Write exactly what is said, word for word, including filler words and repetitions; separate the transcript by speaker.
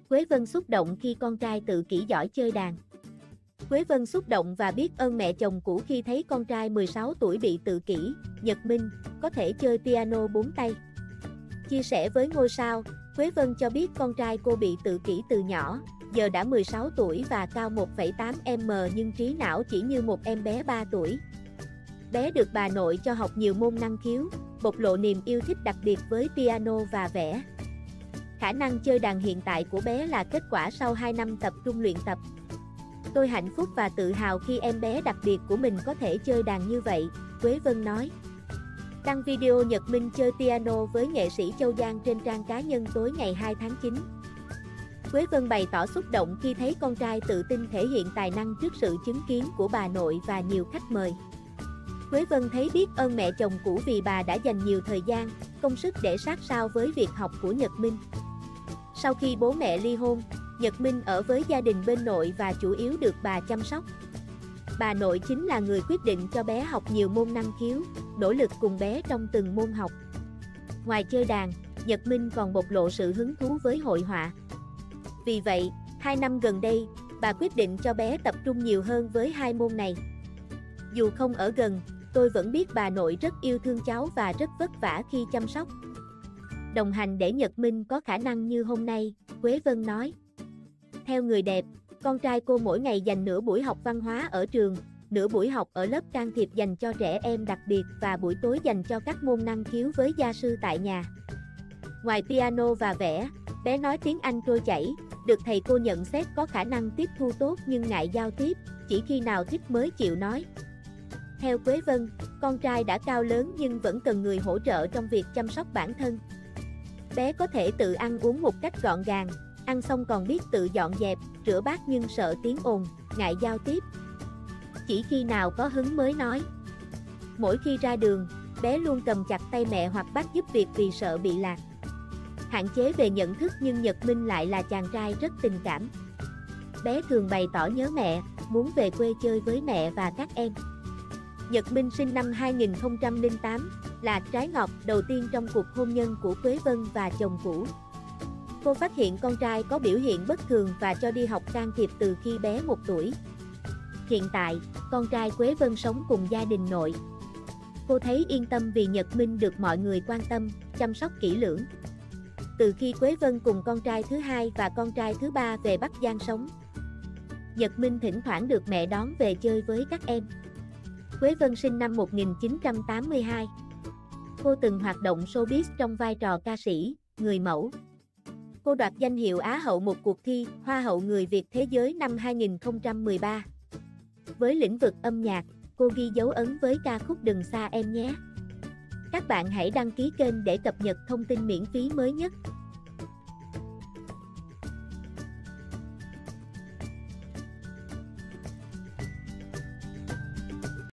Speaker 1: Quế Vân xúc động khi con trai tự kỷ giỏi chơi đàn. Quế Vân xúc động và biết ơn mẹ chồng cũ khi thấy con trai mười sáu tuổi bị tự kỷ, Nhật Minh, có thể chơi piano bốn tay. Chia sẻ với ngôi sao, Quế Vân cho biết con trai cô bị tự kỷ từ nhỏ, giờ đã mười sáu tuổi và cao một phẩy tám mét nhưng trí não chỉ như một em bé ba tuổi. Bé được bà nội cho học nhiều môn năng khiếu, bộc lộ niềm yêu thích đặc biệt với piano và vẽ. Khả năng chơi đàn hiện tại của bé là kết quả sau hai năm tập trung luyện tập. Tôi hạnh phúc và tự hào khi em bé đặc biệt của mình có thể chơi đàn như vậy, Quế Vân nói. Đăng video Nhật Minh chơi piano với nghệ sĩ Châu Giang trên trang cá nhân tối ngày hai tháng chín. Quế Vân bày tỏ xúc động khi thấy con trai tự tin thể hiện tài năng trước sự chứng kiến của bà nội và nhiều khách mời. Quế Vân thấy biết ơn mẹ chồng cũ vì bà đã dành nhiều thời gian, công sức để sát sao với việc học của Nhật Minh. Sau khi bố mẹ ly hôn, Nhật Minh ở với gia đình bên nội và chủ yếu được bà chăm sóc. Bà nội chính là người quyết định cho bé học nhiều môn năng khiếu, nỗ lực cùng bé trong từng môn học. Ngoài chơi đàn, Nhật Minh còn bộc lộ sự hứng thú với hội họa. Vì vậy, hai năm gần đây, bà quyết định cho bé tập trung nhiều hơn với hai môn này. Dù không ở gần, tôi vẫn biết bà nội rất yêu thương cháu và rất vất vả khi chăm sóc. Đồng hành để Nhật Minh có khả năng như hôm nay, Quế Vân nói. Theo người đẹp, con trai cô mỗi ngày dành nửa buổi học văn hóa ở trường, nửa buổi học ở lớp can thiệp dành cho trẻ em đặc biệt và buổi tối dành cho các môn năng khiếu với gia sư tại nhà. Ngoài piano và vẽ, bé nói tiếng Anh trôi chảy, được thầy cô nhận xét có khả năng tiếp thu tốt nhưng ngại giao tiếp, chỉ khi nào thích mới chịu nói. Theo Quế Vân, con trai đã cao lớn nhưng vẫn cần người hỗ trợ trong việc chăm sóc bản thân. Bé có thể tự ăn uống một cách gọn gàng, ăn xong còn biết tự dọn dẹp, rửa bát nhưng sợ tiếng ồn, ngại giao tiếp. Chỉ khi nào có hứng mới nói. Mỗi khi ra đường, bé luôn cầm chặt tay mẹ hoặc bác giúp việc vì sợ bị lạc. Hạn chế về nhận thức nhưng Nhật Minh lại là chàng trai rất tình cảm. Bé thường bày tỏ nhớ mẹ, muốn về quê chơi với mẹ và các em. Nhật Minh sinh năm hai nghìn không trăm lẻ tám, là trái ngọt đầu tiên trong cuộc hôn nhân của Quế Vân và chồng cũ. Cô phát hiện con trai có biểu hiện bất thường và cho đi học can thiệp từ khi bé một tuổi. Hiện tại, con trai Quế Vân sống cùng gia đình nội. Cô thấy yên tâm vì Nhật Minh được mọi người quan tâm, chăm sóc kỹ lưỡng. Từ khi Quế Vân cùng con trai thứ hai và con trai thứ ba về Bắc Giang sống, Nhật Minh thỉnh thoảng được mẹ đón về chơi với các em. Quế Vân sinh năm một nghìn chín trăm tám mươi hai. Cô từng hoạt động showbiz trong vai trò ca sĩ, người mẫu. Cô đoạt danh hiệu Á hậu một cuộc thi Hoa hậu người Việt Thế giới năm hai nghìn không trăm mười ba. Với lĩnh vực âm nhạc, cô ghi dấu ấn với ca khúc Đừng Xa Em Nhé. Các bạn hãy đăng ký kênh để cập nhật thông tin miễn phí mới nhất.